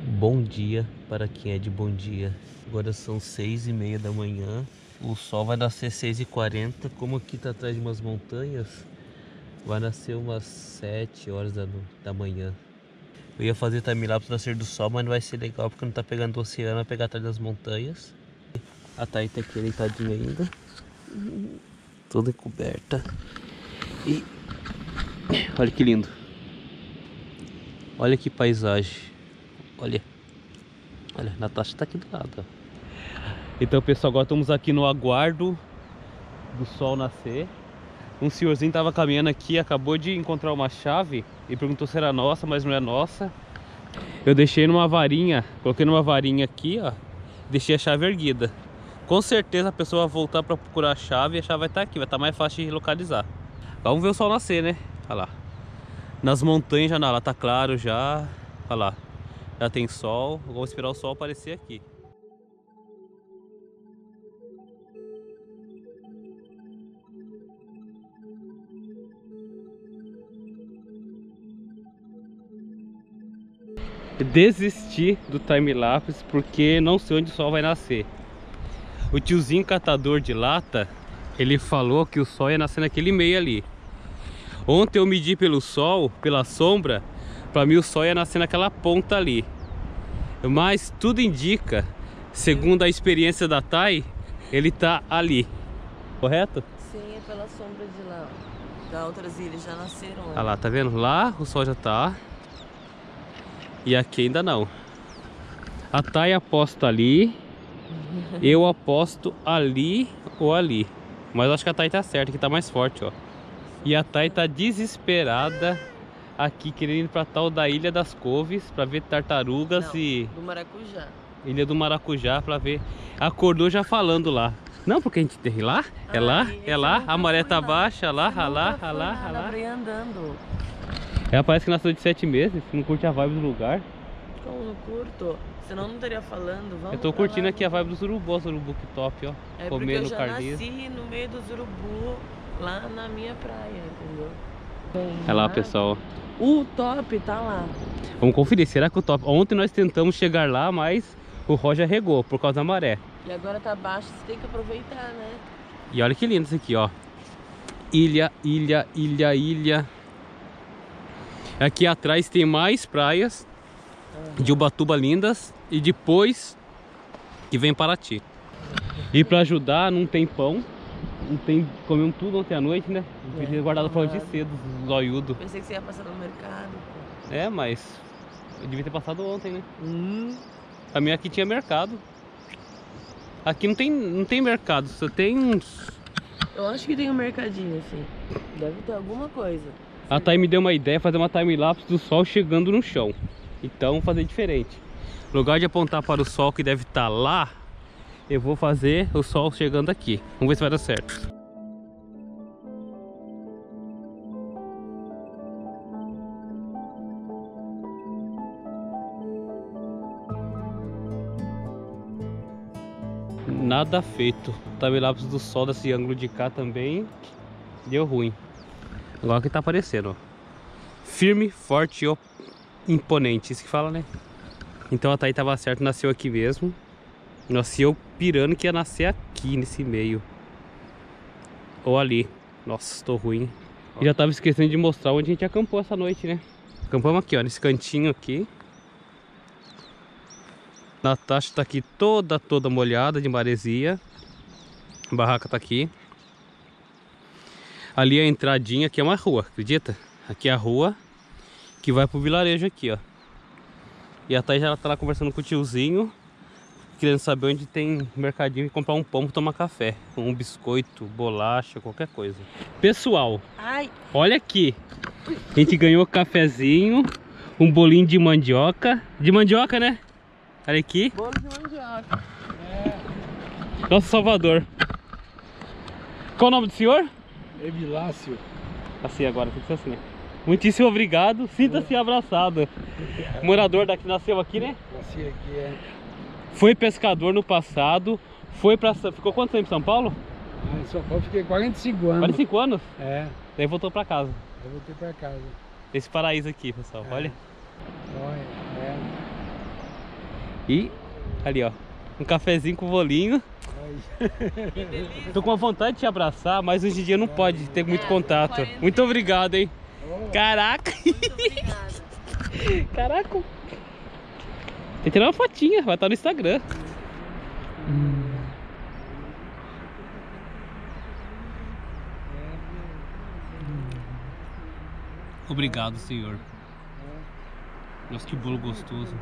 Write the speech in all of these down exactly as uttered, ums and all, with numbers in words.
Bom dia para quem é de bom dia. Agora são seis e meia da manhã. O sol vai nascer seis e quarenta. Como aqui tá atrás de umas montanhas, vai nascer umas sete horas da, da manhã. Eu ia fazer time-lapse do nascer do sol, mas não vai ser legal porque não tá pegando o oceano, vai pegar atrás das montanhas. A Thay tá aqui deitadinha ainda, toda coberta. E olha que lindo. Olha que paisagem. Olha. Olha, a Natasha tá aqui do lado, ó. Então, pessoal, agora estamos aqui no aguardo do sol nascer. Um senhorzinho tava caminhando aqui, acabou de encontrar uma chave e perguntou se era nossa, mas não é nossa. Eu deixei numa varinha, coloquei numa varinha aqui, ó. Deixei a chave erguida. Com certeza a pessoa vai voltar para procurar a chave e a chave vai estar aqui, vai estar mais fácil de localizar. Vamos ver o sol nascer, né? Olha lá. Nas montanhas já, lá tá claro já. Olha lá. Já tem sol. Vamos esperar o sol aparecer aqui. Desisti do time-lapse porque não sei onde o sol vai nascer. O tiozinho catador de lata, ele falou que o sol ia nascer naquele meio ali. Ontem eu medi pelo sol, pela sombra, para mim o sol ia nascer naquela ponta ali. Mas tudo indica, segundo a experiência da Thay, ele tá ali. Correto? Sim, é pela sombra de lá. Da outras ilhas já nasceram. Olha lá, tá vendo? Lá o sol já tá. E aqui ainda não. A Thay aposta ali. Eu aposto ali ou ali. Mas acho que a Thay tá certa, que tá mais forte, ó. E a Thay tá desesperada aqui, querendo ir pra tal da Ilha das Couves pra ver tartarugas. Não, e... do Maracujá. Ilha do Maracujá pra ver. Acordou já falando lá. Não, porque a gente tem lá, é lá, Ai, é lá, a maré tá lá. baixa, lá, Você lá, lá, lá, lá, lá. andando. Ela parece que nasceu de sete meses, não curte a vibe do lugar. Como não curto? Senão não estaria falando. Vamos eu tô curtindo lá, aqui a vibe dos urubus, urubu que top, ó. É comendo porque eu já carninha. nasci no meio dos urubu, lá na minha praia, entendeu? Olha lá, pessoal. O top tá lá. Vamos conferir, será que o top... Ontem nós tentamos chegar lá, mas o Roger regou por causa da maré. E agora tá baixo, você tem que aproveitar, né? E olha que lindo isso aqui, ó. Ilha, ilha, ilha, ilha. Aqui atrás tem mais praias de Ubatuba lindas. E depois que vem Paraty. E pra ajudar, não tem pão. Não tem... Comemos tudo ontem à noite, né? Eu tinha guardado pão de cedo, zoiudo. Pensei que você ia passar no mercado. É, mas eu devia ter passado ontem, né? Hum. A minha aqui tinha mercado. Aqui não tem, não tem mercado, só tem uns... Eu acho que tem um mercadinho assim. Deve ter alguma coisa. A Thay me deu uma ideia, fazer uma time-lapse do sol chegando no chão. Então fazer diferente. No lugar de apontar para o sol que deve estar lá, eu vou fazer o sol chegando aqui. Vamos ver se vai dar certo. Nada feito. Time-lapse do sol desse ângulo de cá também deu ruim. Agora que tá aparecendo, ó. Firme, forte e imponente. Isso que fala, né? Então a Thay tava certo, nasceu aqui mesmo. Nasceu pirando que ia nascer aqui nesse meio. Ou ali. Nossa, tô ruim. E já tava esquecendo de mostrar onde a gente acampou essa noite, né? Acampamos aqui, ó, nesse cantinho aqui. Natasha tá aqui toda, toda molhada de maresia. A barraca tá aqui. Ali a entradinha, aqui é uma rua, acredita? Aqui é a rua que vai pro vilarejo aqui, ó. E a Thay já tá lá conversando com o tiozinho, querendo saber onde tem mercadinho e comprar um pão pra tomar café. Um biscoito, bolacha, qualquer coisa. Pessoal, ai, olha aqui. A gente ganhou cafezinho, um bolinho de mandioca. De mandioca, né? Olha aqui. Bolo de mandioca. É. Nosso Salvador. Qual o nome do senhor? Evilácio. Assim agora, tem que ser assim. Muitíssimo obrigado, sinta-se abraçado. Morador daqui, nasceu aqui, né? Nasci aqui, é. Foi pescador no passado. Foi pra... Ficou quanto tempo em São Paulo? Ah, em São Paulo fiquei quarenta e cinco anos. quarenta e cinco anos? É. Daí voltou pra casa. Eu voltei pra casa. Esse paraíso aqui, pessoal, É. olha. Olha, é. E ali, ó, um cafezinho com bolinho. Tô com uma vontade de te abraçar, mas hoje em dia não pode ter muito contato. Muito obrigado, hein? Caraca! Muito obrigada. Caraca! Tem que tirar uma fotinha, vai estar no Instagram. Hum. Obrigado, senhor. Nossa, que bolo gostoso.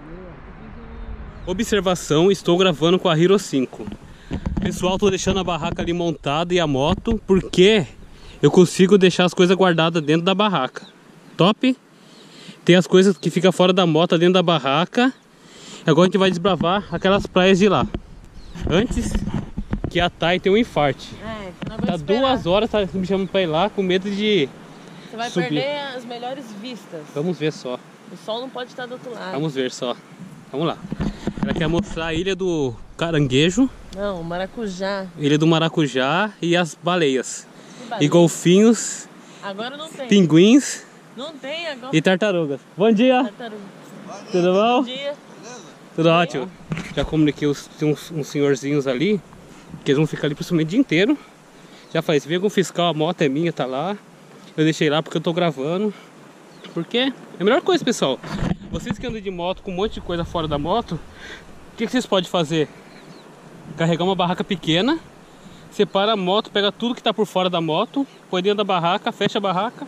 Observação, estou gravando com a Hero cinco. Pessoal, tô deixando a barraca ali montada e a moto, porque eu consigo deixar as coisas guardadas dentro da barraca. Top? Tem as coisas que ficam fora da moto dentro da barraca. Agora a gente vai desbravar aquelas praias de lá. Antes que a Thay tenha um infarte. É, não Tá esperar. duas horas, tá me chamando pra ir lá com medo de Você vai subir. perder as melhores vistas. Vamos ver só. O sol não pode estar do outro lado. Vamos ver só. Vamos lá. Ela quer mostrar a ilha do Caranguejo, Não, maracujá. ilha do Maracujá e as baleias. Que baleia. E golfinhos, Agora não tem. pinguins Não tem agora. e tartarugas. Bom dia! Tartaruga. Tudo bom? Bom dia. Tudo ótimo. Já comuniquei os, tem uns, uns senhorzinhos ali, que eles vão ficar ali principalmente o dia inteiro. Já falei, se vem algum fiscal, a moto é minha, tá lá. Eu deixei lá porque eu tô gravando. Porque é a melhor coisa, pessoal. Vocês que andam de moto com um monte de coisa fora da moto, o que, que vocês podem fazer? Carregar uma barraca pequena, separa a moto, pega tudo que tá por fora da moto, põe dentro da barraca, fecha a barraca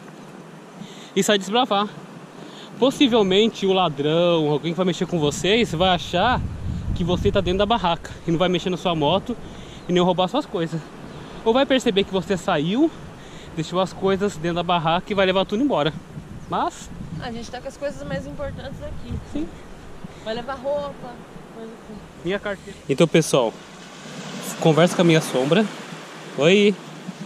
e sai desbravar. Possivelmente o ladrão, alguém que vai mexer com vocês, vai achar que você tá dentro da barraca e não vai mexer na sua moto e nem roubar suas coisas. Ou vai perceber que você saiu, deixou as coisas dentro da barraca e vai levar tudo embora. Mas A gente tá com as coisas mais importantes aqui. sim, Vai levar roupa, coisa assim. minha carteira. Então, pessoal, conversa com a minha sombra. Oi.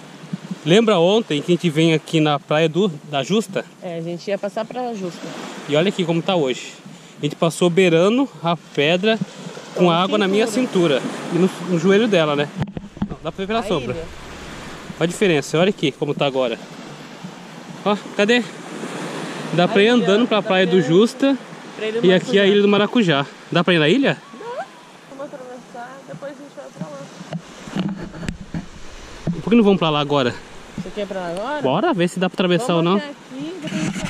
Lembra ontem que a gente vem aqui na praia do, da Justa? É, a gente ia passar pra Justa. E olha aqui como tá hoje. A gente passou beirando a pedra com Com água na minha cintura e no, no joelho dela, né? Não, dá pra ver pela A sombra. ilha. Olha a diferença, olha aqui como tá agora. Ó, cadê? Dá pra ir Aí, ó, andando pra dá praia pra do ir Justa Pra ele e aqui a ilha do Maracujá. Dá pra ir na ilha? Vamos atravessar, depois a gente vai pra lá. Por que não vamos pra lá agora? Você quer ir pra lá agora? Bora ver se dá pra atravessar Vamos ou não. até aqui, depois a gente vai.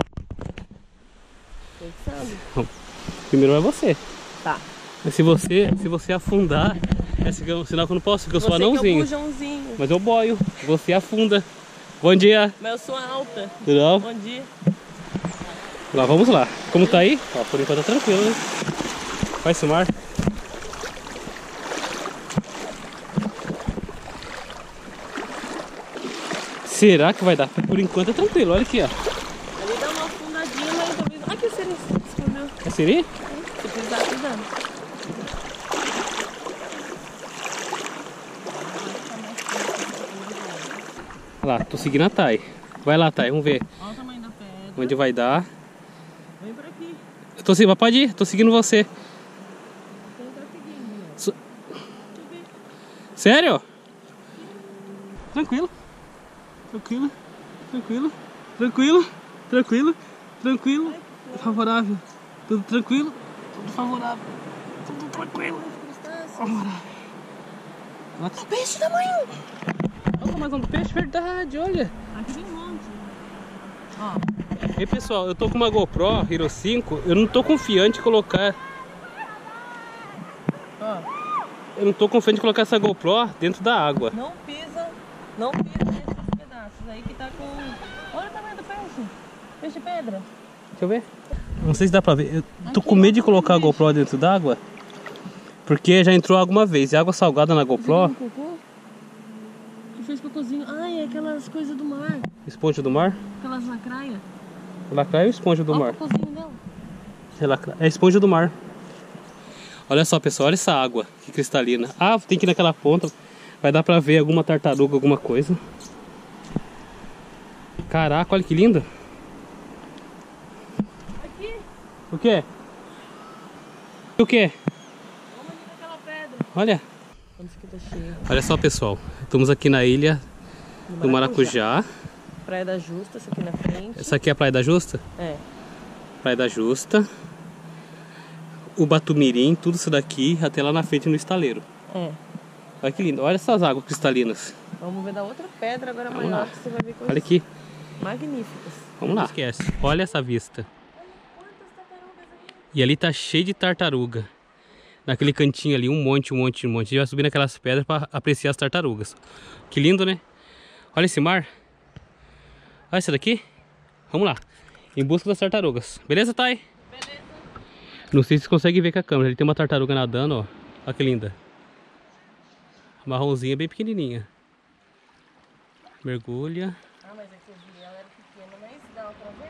Você que sabe. Primeiro é você. Tá. Mas se você, se você afundar, é sinal que eu não posso, porque eu sou Você que é o anãozinho. bujãozinho. Mas eu boio, você afunda. Bom dia. Mas eu sou alta. Tudo bom? Bom dia. Lá, vamos lá. Como tá aí? Ó, por enquanto tá tranquilo, né? Vai filmar. Será que vai dar? Por enquanto é tranquilo, olha aqui, ó. Ali dá uma afundadinha, mas talvez... Ai, que seria isso? Escondeu. É siri? Se precisar, precisando. Olha lá, tô seguindo a Thay. Vai lá, Thay, vamos ver Olha o tamanho da pedra. onde vai dar. Vem por aqui. Eu tô seguindo, pode ir, tô seguindo você. Quem tá seguindo? So- Sério? Tranquilo. Tranquilo. Tranquilo. Tranquilo. Tranquilo. Tranquilo. Favorável. Tudo tranquilo. Tudo favorável. Tudo tranquilo. Favorável. Olha Peixe tamanho. mais um peixe, verdade, olha. Aqui tem um monte. Ó. E pessoal, eu tô com uma GoPro Hero cinco. Eu não tô confiante em colocar. Ó. Eu não tô confiante em colocar essa GoPro dentro da água. Não pisa. Não pisa nesses pedaços aí que tá com... Olha o tamanho do peixe. Peixe pedra. Deixa eu ver. Não sei se dá pra ver. Eu tô com medo de colocar a GoPro dentro d'água, porque já entrou água uma vez. E água salgada na GoPro. Cocô? Que fez cocôzinho. Ai, é aquelas coisas do mar. Esponja do mar. Aquelas lacraias. Lacraia ou esponja do Olha mar? o cocôzinho dela. É, lacra... é esponja do mar. Olha só, pessoal, olha essa água que cristalina. Ah, tem que ir naquela ponta. Vai dar pra ver alguma tartaruga, alguma coisa. Caraca, olha que linda. Aqui. O quê? O quê? Vamos ali naquela pedra. Olha. Onde isso aqui tá cheio? Olha só, pessoal. Estamos aqui na ilha do Maracujá. Praia da Justa, essa aqui na frente. Essa aqui é a Praia da Justa? É. Praia da Justa. Ubatumirim, tudo isso daqui, até lá na frente no estaleiro. É. Olha que lindo, olha essas águas cristalinas. Vamos ver da outra pedra agora Vamos maior lá. que você vai ver coisas Olha aqui, magníficas. vamos lá. Não esquece, olha essa vista. E ali tá cheio de tartaruga. Naquele cantinho ali, um monte, um monte, um monte. A gente vai subir naquelas pedras para apreciar as tartarugas. Que lindo, né? Olha esse mar. Olha esse daqui. Vamos lá. Em busca das tartarugas. Beleza, Thay? Beleza. Não sei se você consegue ver com a câmera. Ali tem uma tartaruga nadando, ó. Olha que linda. Marronzinha, bem pequenininha. Mergulha. Ah, mas aqui eu vi, ela era pequena, mas dá outra vez.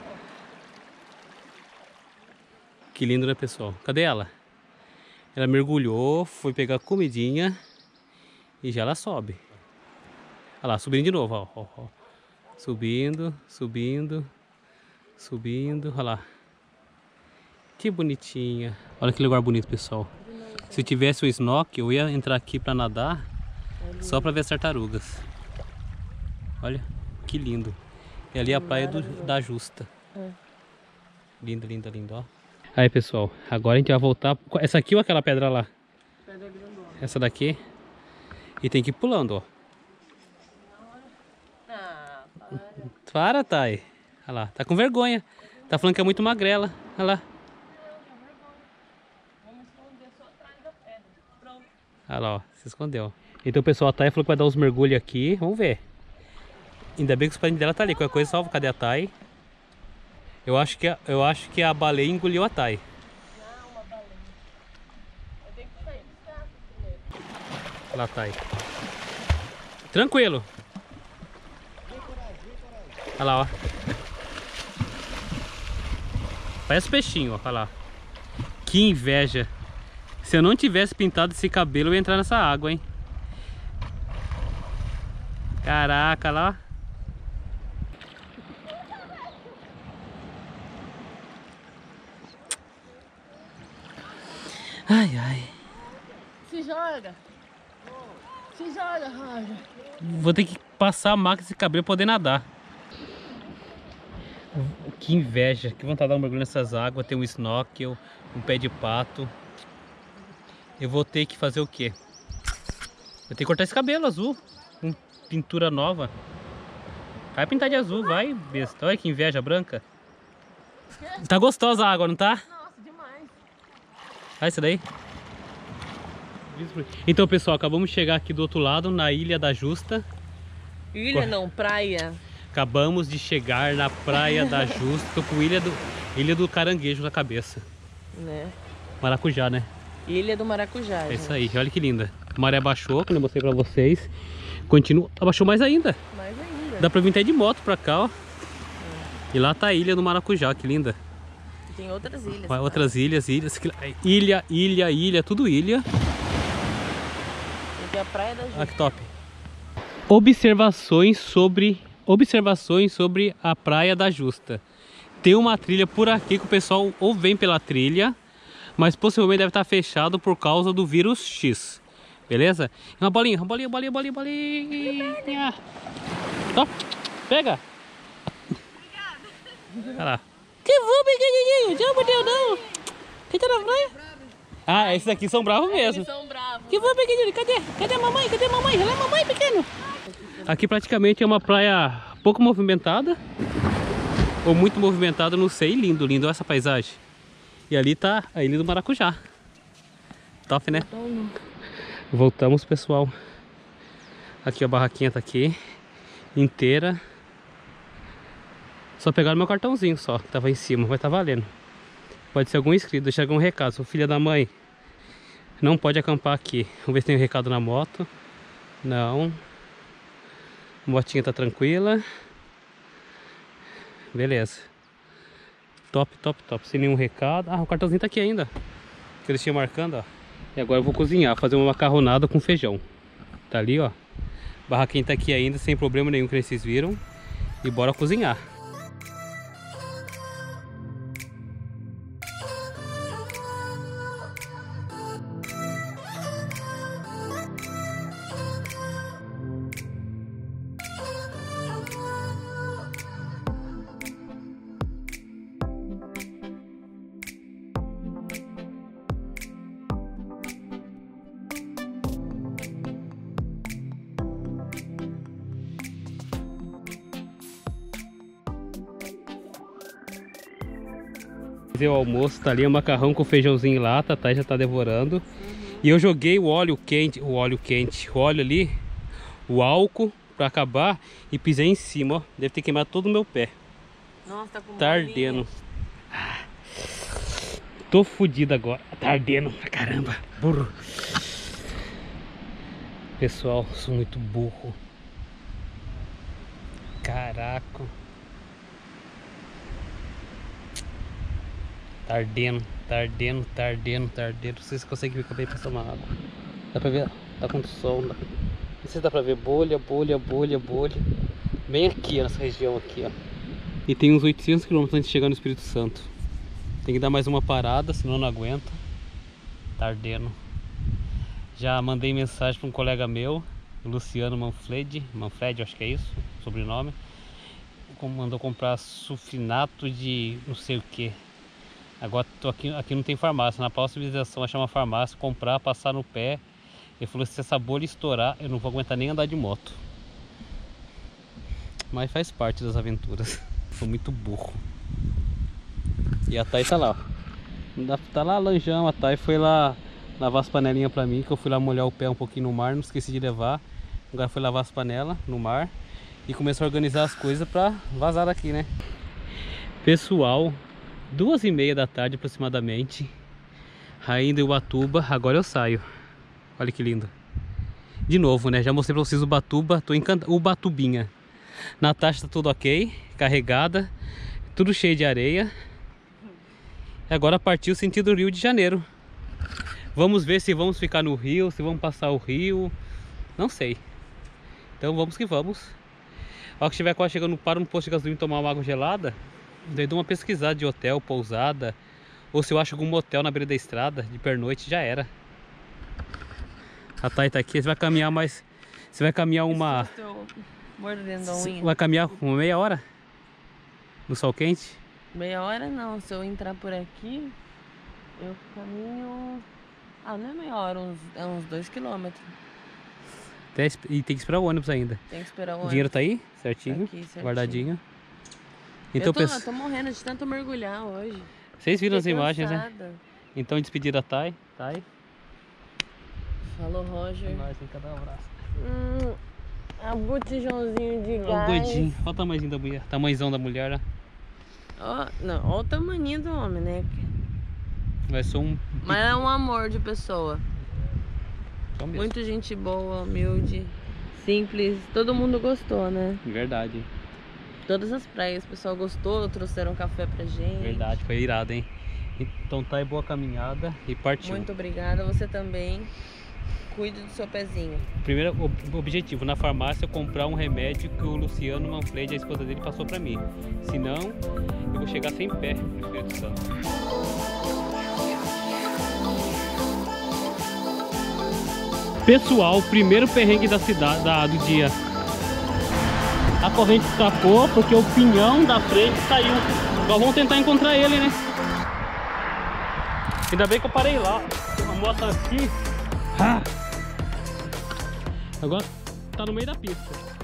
Que lindo, né, pessoal? Cadê ela? Ela mergulhou, foi pegar comidinha e já ela sobe. Olha lá, subindo de novo, ó, ó, ó. Subindo, subindo, subindo, olha lá. Que bonitinha. Olha que lugar bonito, pessoal. Se tivesse o snorkel, eu ia entrar aqui pra nadar só pra ver as tartarugas. Olha, que lindo. E ali é a praia do, da Justa. É. Linda, linda, linda, ó. Aí, pessoal, agora a gente vai voltar. Essa aqui ou aquela pedra lá? Pedra grandona. Essa daqui. E tem que ir pulando, ó. Ah, para. Para, Thay. Olha lá, tá com vergonha. Tá falando que é muito magrela. Olha lá. Vamos esconder só atrás da pedra. Pronto. Olha lá, ó. Se escondeu. Então, o pessoal, a Thay falou que vai dar uns mergulhos aqui. Vamos ver. Ainda bem que os pais dela tá ali. Qualquer coisa, salva. Cadê a Thay? Eu acho que a, eu acho que a baleia engoliu a Thay. Não, uma baleia. Eu tenho que sair buscar primeiro. Olha lá, Thay. Tranquilo. Olha lá, ó. Parece peixinho, ó. Olha lá. Que inveja. Se eu não tivesse pintado esse cabelo, eu ia entrar nessa água, hein. Caraca, olha lá. Ai, ai. Se joga. Se joga, Roger. Vou ter que passar a máquina desse cabelo pra poder nadar. Que inveja. Que vontade de dar um mergulho nessas águas. Ter um snorkel, um pé de pato. Eu vou ter que fazer o quê? Eu tenho que cortar esse cabelo azul. Com pintura nova. Vai pintar de azul, vai, besta. Olha que inveja branca. Tá gostosa a água, não tá? Nossa, demais. Olha isso daí. Então, pessoal, acabamos de chegar aqui do outro lado, na Ilha da Justa. Ilha não, praia. Acabamos de chegar na Praia da Justa. Tô com Ilha do, Ilha do Caranguejo na cabeça. Né? Maracujá, né? Ilha do Maracujá. É isso aí, olha que linda. A maré abaixou, como eu mostrei pra vocês. Continua, abaixou mais ainda. Mais ainda. Dá pra vir até de moto pra cá, ó. E lá tá a Ilha do Maracujá, que linda. E tem outras ilhas. Vai outras ilhas, ilhas. Ilha, ilha, ilha, tudo ilha. Tem a Praia da Justa. Olha que top. Observações sobre, observações sobre a Praia da Justa. Tem uma trilha por aqui que o pessoal ou vem pela trilha, mas possivelmente deve estar fechado por causa do vírus X. Beleza? Uma bolinha, uma bolinha, bolinha, bolinha, bolinha. Top. Pega. Olha lá. Que vou, pequenininho. Já bateu não. Quem tá na praia? Ah, esses aqui são bravos mesmo. Eles são bravos. Que vou, pequenininho. Cadê? Cadê a mamãe? Cadê a mamãe? Olha a mamãe, pequeno. Aqui praticamente é uma praia pouco movimentada. Ou muito movimentada, não sei. Lindo, lindo essa paisagem. E ali tá a Ilha do Maracujá. Top, né? Voltamos, pessoal. Aqui a barraquinha tá aqui. Inteira. Só pegaram meu cartãozinho só, que tava em cima, mas tá valendo. Pode ser algum inscrito, deixar algum recado. Sou filha da mãe. Não pode acampar aqui. Vamos ver se tem um recado na moto. Não. A motinha tá tranquila. Beleza. Top, top, top. Sem nenhum recado. Ah, o cartãozinho tá aqui ainda. Que eles tinham marcando, ó. E agora eu vou cozinhar, fazer uma macarronada com feijão. Tá ali, ó. Barraquinha tá aqui ainda, sem problema nenhum que vocês viram. E bora cozinhar. fazer o almoço, tá ali o macarrão com feijãozinho em lata, tá? Já tá devorando. Uhum. E eu joguei o óleo quente, o óleo quente, o óleo ali, o álcool pra acabar e pisei em cima, ó. Deve ter queimado todo o meu pé. Nossa, tá com Tá ardendo. Ah, tô fodido agora. Tá ardendo pra caramba. Burro. Pessoal, sou muito burro. Caraca. Tá ardendo, tá ardendo, tá ardendo, tá ardendo. Vocês conseguem ver que eu acabei de tomar água. Dá pra ver? Tá com sol. Não sei se dá pra ver. Bolha, bolha, bolha, bolha. Bem aqui, ó, nessa região aqui, ó. E tem uns oitocentos quilômetros antes de chegar no Espírito Santo. Tem que dar mais uma parada, senão não aguenta. Tá ardendo. Já mandei mensagem para um colega meu, Luciano Manfredi, Manfredi, acho que é isso, sobrenome. Mandou comprar sulfinato de não sei o que. Agora tô aqui, aqui não tem farmácia. Na próxima civilização achar uma farmácia, comprar, passar no pé. Ele falou que se essa bolha estourar, eu não vou aguentar nem andar de moto. Mas faz parte das aventuras. Sou muito burro. E a Thay tá lá, ó. Tá lá lanjão, a Thay foi lá lavar as panelinhas pra mim, que eu fui lá molhar o pé um pouquinho no mar, não esqueci de levar. Agora foi lavar as panelas no mar e começou a organizar as coisas pra vazar daqui, né? Pessoal, duas e meia da tarde aproximadamente, ainda em Ubatuba, agora eu saio. Olha que lindo. De novo, né? Já mostrei pra vocês o Ubatuba, tô encantado. Ubatubinha. Natasha tá tudo ok, carregada, tudo cheio de areia. E agora partiu sentido Rio de Janeiro. Vamos ver se vamos ficar no Rio, se vamos passar o Rio. Não sei. Então vamos que vamos. Ao que estiver quase chegando, para no posto de gasolina tomar uma água gelada. Daí dou uma pesquisada de hotel, pousada. Ou se eu acho algum motel na beira da estrada, de pernoite, já era. A Thay tá aqui, você vai caminhar mais. Você vai caminhar uma. Você vai caminhar uma meia hora? No sol quente? Meia hora não, se eu entrar por aqui, eu caminho... Ah, não é meia hora, uns, é uns dois quilômetros. Até, e tem que esperar o ônibus ainda. Tem que esperar o ônibus. O dinheiro tá aí? Certinho? Tá aqui, certinho. Guardadinho. Então, eu tô, penso... eu tô morrendo de tanto mergulhar hoje. Vocês viram as Fiquei imagens, cansada. né? Então, despedir da Thay. Thay. Falou, Roger. Nós tem que dar um abraço. Hum, a botijãozinho de Olha gás. o doidinho. Olha o tamanhozinho da mulher. Tamanhozão da mulher, né? Ó, não, olha o tamanho do homem, né? Vai ser um... Mas é um amor de pessoa. Só mesmo. Muito gente boa, humilde, simples. Todo mundo gostou, né? Verdade. Todas as praias, o pessoal gostou, trouxeram café pra gente. Verdade, foi irado, hein? Então tá aí, boa caminhada e partiu. Muito obrigada, você também. Cuide do seu pezinho. Primeiro ob objetivo, na farmácia, comprar um remédio que o Luciano Manfredi, a esposa dele, passou pra mim. Senão, eu vou chegar sem pé no Espírito Santo. Pessoal, primeiro perrengue da cidade, da, do dia. A corrente escapou porque o pinhão da frente saiu. Agora vamos tentar encontrar ele, né? Ainda bem que eu parei lá. Tem uma moto aqui. Ah! Agora tá no meio da pista.